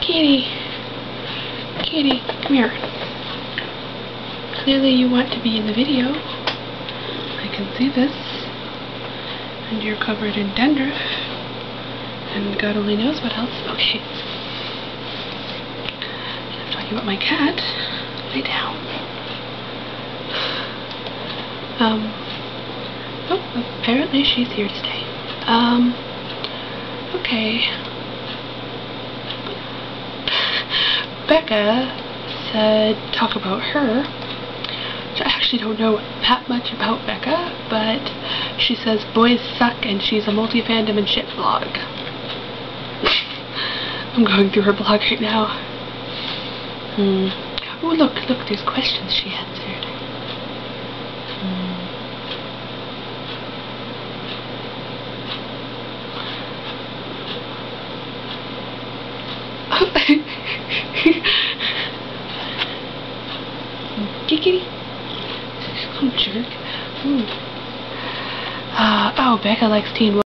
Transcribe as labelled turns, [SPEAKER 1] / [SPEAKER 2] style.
[SPEAKER 1] Kitty. Kitty, come here. Clearly you want to be in the video. I can see this. And you're covered in dandruff. And God only knows what else. Okay. I'm talking about my cat. Lay down. Oh, apparently she's here to stay. Okay. Becca said talk about her. So I actually don't know that much about Becca, but she says boys suck and she's a multi-fandom and shit blog. I'm going through her blog right now. Oh, look, there's questions she answered. Kitty. Oh, jerk. Oh, Becca likes Teen Wolf.